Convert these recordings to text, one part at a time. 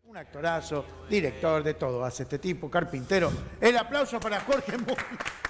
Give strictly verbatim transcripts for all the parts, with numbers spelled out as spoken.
Un actorazo, director de todo, hace este tipo, carpintero. El aplauso para Jorge Muñoz.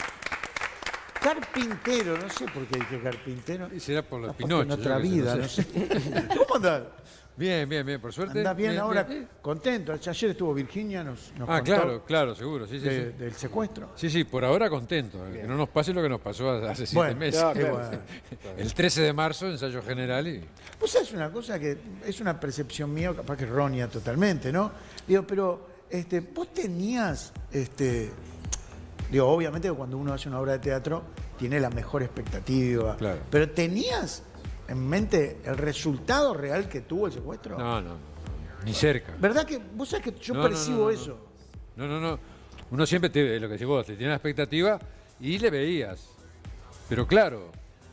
Carpintero, no sé por qué dije carpintero. Y será por los Ah, Pinocho. en otra vida, no sé. ¿Cómo andás? Bien, bien, bien, por suerte. ¿Andás bien, bien ahora? bien. Contento. Ayer estuvo Virginia, nos, nos Ah, contó claro, claro, seguro, sí, sí, de- sí. del secuestro. Sí, sí, por ahora contento. Que no nos pase lo que nos pasó hace siete Bueno, meses. claro, qué bueno. El trece de marzo, ensayo general y... Pues es una cosa que es una percepción mía, capaz que errónea totalmente, ¿no? Digo, pero este, vos tenías, este, digo, obviamente que cuando uno hace una obra de teatro tiene la mejor expectativa, Claro. pero tenías en mente el resultado real que tuvo el secuestro. No, no, ni cerca. ¿Verdad que vos sabés que yo No, no, percibo no, no, eso? No, no, no. Uno siempre, te, lo que decís vos, te tiene la expectativa y le veías. Pero claro,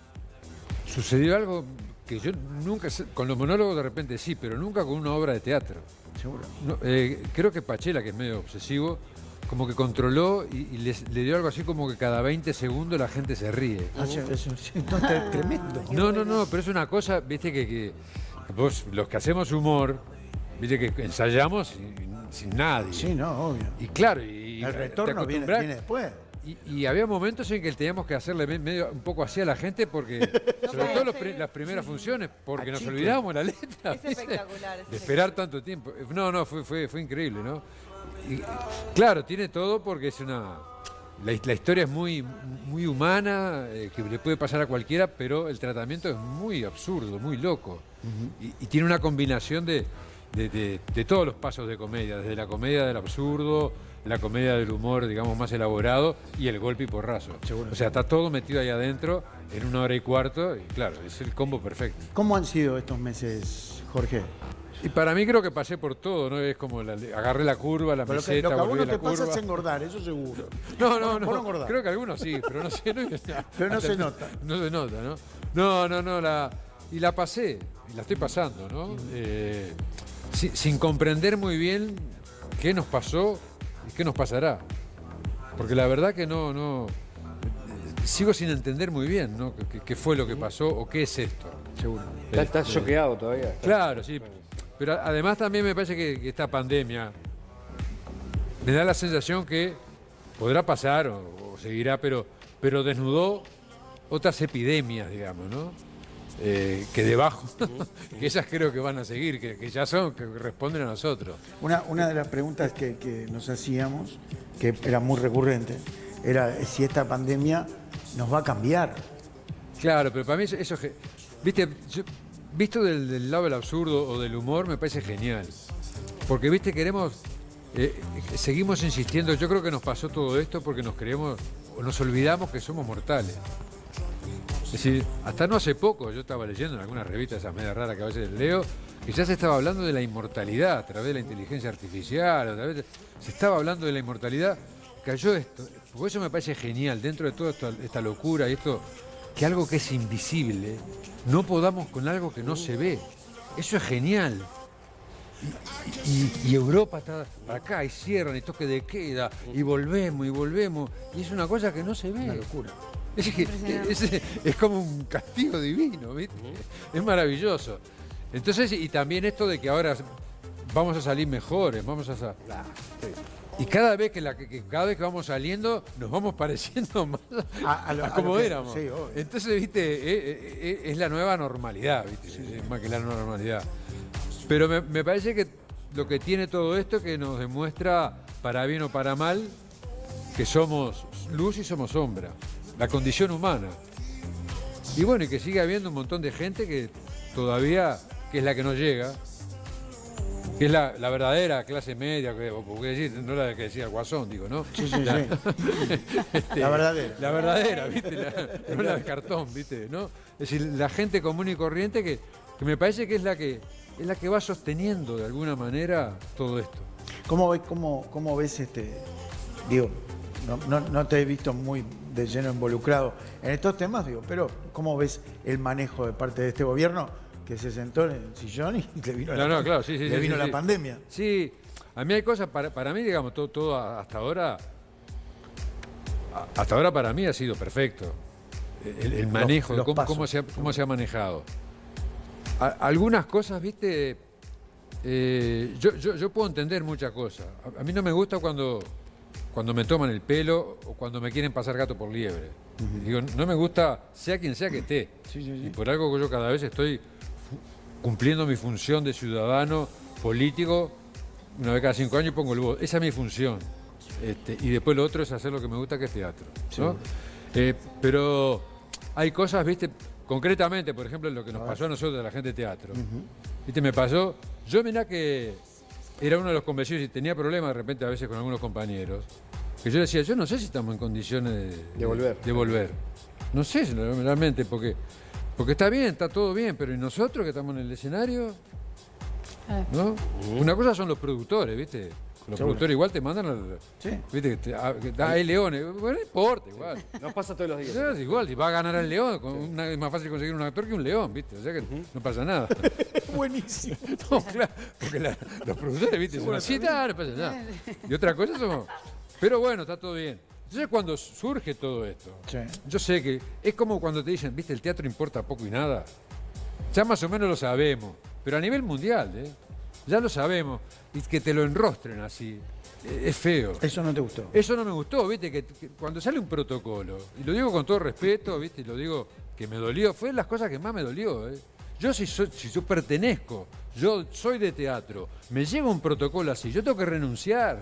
sucedió algo que yo nunca, sé- con los monólogos de repente sí, pero nunca con una obra de teatro. Seguro. No, eh, creo que Pachela, que es medio obsesivo, como que controló y, y les- le dio algo así como que cada veinte segundos la gente se ríe. Ah, sí, eso, sí, no, es tremendo. No, no, no, pero es una cosa, viste, que, que vos, los que hacemos humor, viste que ensayamos sin, sin nadie. Sí, no, obvio. Y claro, y El te retorno viene, acostumbrás. viene después. Y, y había momentos en que teníamos que hacerle me- medio un poco así a la gente porque, sobre todo los pri- las primeras funciones, porque Ah, nos chico. olvidábamos la letra. Es ¿viste? espectacular, es De esperar tanto tiempo. No, no, fue, fue, fue increíble, ¿no? Y, claro, tiene todo porque es una... La, la historia es muy, muy humana, eh, que le puede pasar a cualquiera, pero el tratamiento es muy absurdo, muy loco. y, y tiene una combinación de, de, de- de todos los pasos de comedia, desde la comedia del absurdo, la comedia del humor, digamos, más elaborado, y el golpe y porrazo. Seguro. O sea, está todo metido ahí adentro en una hora y cuarto, y claro, es el combo perfecto. ¿Cómo han sido estos meses, Jorge? Y para mí creo que pasé por todo, ¿no? Es como, la, agarré la curva, la Pero lo que, meseta, lo que a vos volví no a la te pasa curva. es engordar, eso seguro. No, no, Vos no. engordás. Creo que algunos sí, pero no sé. No, Pero no se nota. No se nota, ¿no? No, no, no. La, y la pasé, y la estoy pasando, ¿no? Eh, si- sin comprender muy bien qué nos pasó y qué nos pasará. Porque la verdad que no, no. Sigo sin entender muy bien, ¿no? ¿Qué, qué fue lo que pasó o qué es esto? Seguro. Está- Estás Este, choqueado todavía. Claro, sí. Pero a- además también me parece que, que esta pandemia me da la sensación que podrá pasar o, o seguirá, pero, pero desnudó otras epidemias, digamos, ¿no? Eh, que debajo, que esas creo que van a seguir, que, que ya son, que responden a nosotros. Una, una de las preguntas que, que nos hacíamos, que era muy recurrente, era si esta pandemia nos va a cambiar. Claro, pero para mí eso, eso es ge- viste, yo- visto del, del lado del absurdo o del humor, me parece genial. Porque, viste, queremos, eh, eh, seguimos insistiendo, yo creo que nos pasó todo esto porque nos creemos, o nos olvidamos que somos mortales. Es decir, hasta no hace poco, yo estaba leyendo en algunas revistas, esas medias raras que a veces leo, que ya se estaba hablando de la inmortalidad a través de la inteligencia artificial, a través de- se estaba hablando de la inmortalidad, cayó esto. Por eso me parece genial, dentro de toda esta, esta locura y esto, que algo que es invisible, no podamos con algo que no se ve. Eso es genial. Y, y- y Europa está acá y cierran y toque de queda y volvemos y volvemos. Y es una cosa que no se ve. Una locura. Es, que- es- es como un castigo divino, ¿viste? Es maravilloso. Entonces, y también esto de que ahora vamos a salir mejores, vamos a... sa- Y cada vez que, la, que- que cada vez que vamos saliendo nos vamos pareciendo más A- a, a lo- a como lo que- éramos. sí, obvio. Entonces, viste, eh, eh, eh, es la nueva normalidad, viste, es más que la nueva normalidad. Pero me, me parece que lo que tiene todo esto que nos demuestra, para bien o para mal, que somos luz y somos sombra, la condición humana. Y bueno, y que sigue habiendo un montón de gente que todavía, que es la que no llega, que es la, la verdadera clase media, que, o porque decir, no la que decía el Guasón, digo, ¿no? Sí, sí, La, sí. este, La verdadera. La verdadera, ¿viste? La- no la de cartón, ¿viste? ¿No? Es decir, la gente común y corriente que, que me parece que es la que es la que va sosteniendo de alguna manera todo esto. ¿Cómo ves, cómo, cómo ves este, digo, no, no, no te he visto muy de lleno involucrado en estos temas, digo, pero ¿cómo ves el manejo de parte de este gobierno que se sentó en el sillón y le vino, No, la, no, claro, sí, sí, le sí, vino sí, la sí. pandemia? Sí, a mí hay cosas, para, para mí, digamos, todo, todo hasta ahora, a- hasta ahora para mí ha sido perfecto. El, el manejo, los de cómo, pasos. cómo se ha, cómo se ha manejado. A- algunas cosas, viste, eh, yo, yo, yo puedo entender muchas cosas. A, a mí no me gusta cuando, cuando me toman el pelo o cuando me quieren pasar gato por liebre. Uh-huh. Digo, no me gusta, sea quien sea que esté. Sí, sí, sí. Y por algo que yo cada vez estoy cumpliendo mi función de ciudadano político, una vez cada cinco años pongo el voto. Esa es mi función. Este, y después lo otro es hacer lo que me gusta, que es teatro, ¿no? Sí. Eh, pero hay cosas, viste, concretamente, por ejemplo, lo que nos pasó a nosotros, a la gente de teatro. Uh-huh. Viste, me pasó, yo mirá que era uno de los convencidos y tenía problemas de repente a veces con algunos compañeros, que yo decía, yo no sé si estamos en condiciones de, de volver. De volver. No sé realmente, porque, porque está bien, está todo bien, pero ¿y nosotros que estamos en el escenario? ¿No? Uh-huh. Una cosa son los productores, ¿viste? Los Seguro. productores igual te mandan al... Sí. ¿Viste? Te, a, a, hay leones. Bueno, no importa, igual. Nos pasa todos los días. Es igual, si va a ganar el león, con sí. una, es más fácil conseguir un actor que un león, ¿viste? O sea que uh-huh. no pasa nada. Buenísimo. No, claro, porque la, los productores, ¿viste? Son así, no pasa nada. Y otra cosa somos... Pero bueno, está todo bien. Entonces cuando surge todo esto, sí. yo sé que es como cuando te dicen, ¿viste? El teatro importa poco y nada. Ya más o menos lo sabemos, pero a nivel mundial, ¿eh? Ya lo sabemos. Y que te lo enrostren así, es feo. Eso no te gustó. Eso no me gustó, viste, que, que cuando sale un protocolo, y lo digo con todo respeto, viste, y lo digo que me dolió, fue de las cosas que más me dolió, ¿eh? Yo si, soy, si yo pertenezco, yo soy de teatro, me llega un protocolo así, yo tengo que renunciar.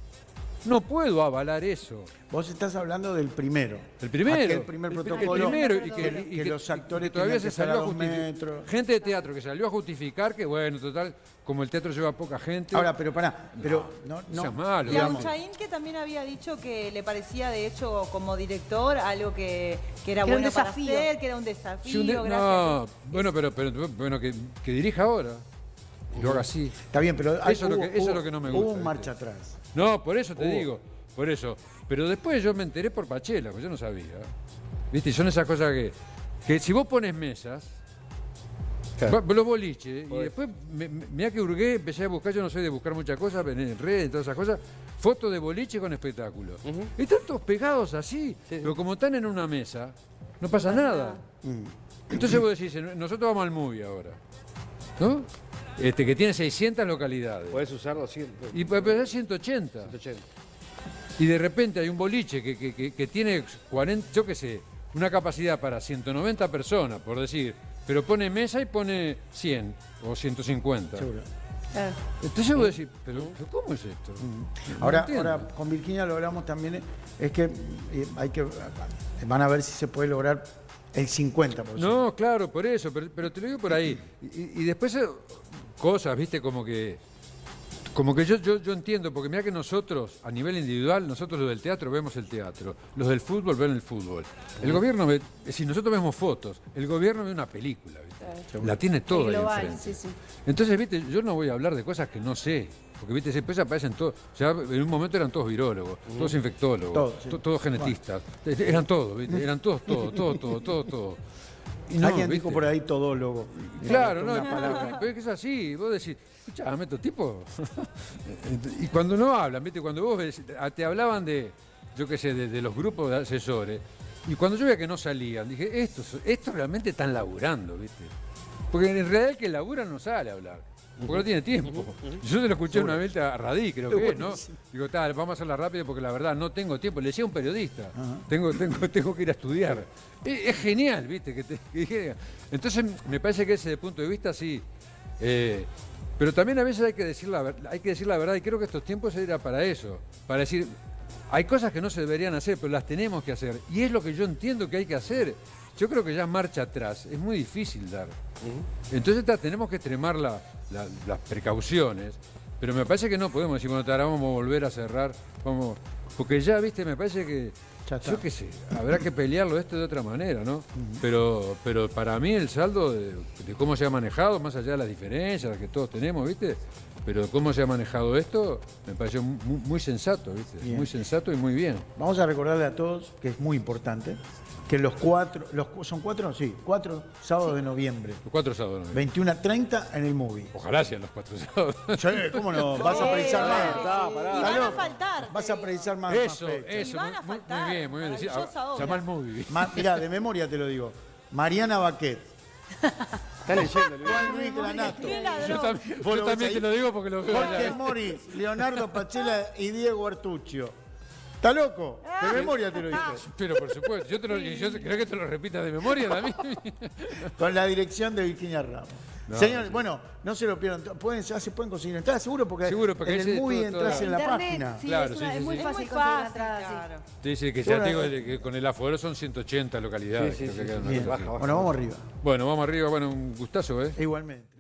No puedo avalar eso. Vos estás hablando del primero. El primero. Aquel primer el, protocolo. El primero. Y que, que, y que, que los actores que todavía se salió a justificar. Gente de teatro que salió a justificar que, bueno, total, como el teatro lleva poca gente. Ahora, pero pará, pero no, no, no es malo. Y a Uchaín, que también había dicho que le parecía, de hecho, como director, algo que, que era que bueno para hacer, que era un desafío. Sí, un de, no, bueno, pero, pero bueno, que, que dirija ahora. Y lo haga así. Está bien, pero hay, eso, hubo, es lo que, eso hubo, es lo que no me gusta. Hubo un marcha atrás. No, por eso te hubo. digo. Por eso. Pero después yo me enteré por Pachela, porque yo no sabía. ¿Viste? Y son esas cosas que, que si vos pones mesas, claro. los boliches, y después me, me, mira que hurgué, empecé a buscar, yo no soy de buscar muchas cosas, en redes, todas esas cosas, fotos de boliche con espectáculo. Uh-huh. Y están todos pegados así, sí, sí. Pero como están en una mesa, no pasa nada. Uh-huh. Entonces vos decís, nosotros vamos al movie ahora, ¿no? Este, que tiene seiscientas localidades. Podés usar doscientos. Y puede ser ciento ochenta. ciento ochenta. Y de repente hay un boliche que, que, que, que tiene cuarenta, yo qué sé, una capacidad para ciento noventa personas, por decir, pero pone mesa y pone cien o ciento cincuenta. Seguro. Eh. Entonces yo voy a decir, ¿pero, ¿pero cómo es esto? Mm. No ahora, ahora, con Virginia lo hablamos también, es que eh, hay que, van a ver si se puede lograr el cincuenta por ciento. No, claro, por eso, pero, pero te lo digo por ahí. Y, y después cosas, viste, como que... Como que yo, yo, yo entiendo, porque mira que nosotros, a nivel individual, nosotros los del teatro vemos el teatro, los del fútbol ven el fútbol. El gobierno ve, es decir, nosotros vemos fotos, el gobierno ve una película, ¿viste? Claro. La tiene todo ahí enfrente. Sí, sí. Entonces, viste, yo no voy a hablar de cosas que no sé, porque viste, después aparecen todos, ya en un momento eran todos virólogos, uh-huh. todos infectólogos, todo, sí. to, todos genetistas, bueno. Eran todos, viste, eran todos, todos, todos, todos, todos, todos. Y no, alguien ¿viste? Dijo por ahí todólogo. Claro, no, pero es que es así, vos decís, escuchame, estos tipos. Y cuando no hablan, ¿viste? Cuando vos ves, te hablaban de, yo qué sé, de, de los grupos de asesores, y cuando yo veía que no salían, dije, estos, estos realmente están laburando, ¿viste? Porque en realidad el que labura no sale a hablar, porque no tiene tiempo. Yo se lo escuché una vez a Radí, creo que es, ¿no? Digo, tal, vamos a hacerla rápido porque la verdad no tengo tiempo. Le decía a un periodista, tengo, tengo, tengo que ir a estudiar. Es, es genial, ¿viste? Que te, que, entonces me parece que ese desde el punto de vista sí. Eh, pero también a veces hay que decir la, hay que decir la verdad, y creo que estos tiempos era para eso, para decir, hay cosas que no se deberían hacer, pero las tenemos que hacer. Y es lo que yo entiendo que hay que hacer. Yo creo que ya marcha atrás, es muy difícil dar. Uh-huh. Entonces ta, tenemos que extremar la, la, las precauciones, pero me parece que no podemos decir, bueno, ahora vamos a volver a cerrar, vamos, porque ya, viste, me parece que, yo qué sé, habrá que pelearlo esto de otra manera, ¿no? Uh-huh. Pero, pero para mí el saldo de, de cómo se ha manejado, más allá de las diferencias que todos tenemos, ¿viste? Pero cómo se ha manejado esto, me pareció muy, muy sensato, ¿viste? Bien. Muy sensato y muy bien. Vamos a recordarle a todos, que es muy importante, que los cuatro, los, ¿son cuatro? Sí, cuatro sábados sí. de noviembre. Los cuatro sábados de noviembre. veintiuno a treinta en el movie. Ojalá sean los cuatro sábados. Sí, ¿cómo no? Vas a precisar más. Está, pará. Y van a faltar. Vas a precisar más. Eso, más eso. Y van a muy, faltar. Muy bien, muy bien. Decir, llama el movie. Ma, mirá, de memoria te lo digo. Mariana Baquet. Está leyendo, Luis. Juan Luis Granato. Yo, tam yo Vos lo también ves te lo digo porque lo veo Jorge allá. Mori, Leonardo Pachela y Diego Artuccio. ¿Está loco? De memoria te lo dije. Pero por supuesto, yo, te lo, yo creo que te lo repitas de memoria también. Con la dirección de Virginia Ramos. No, Señores, sí. bueno, no se lo pierdan. Pueden, ya se pueden conseguir entradas, seguro, porque, Seguro, porque en ese el movie todo- entras toda- en la Internet, página. sí, Claro, es, una- sí, es sí, muy sí. fácil Es muy conseguir la fácil, entrada, sí. claro. Sí, sí, que ya te digo que con el aforo son ciento ochenta localidades. Sí, sí, creo que sí, quedan sí. una Bien. cosa así. Baja, baja. Bueno, vamos arriba. Bueno, vamos arriba, bueno, un gustazo, ¿eh? Igualmente.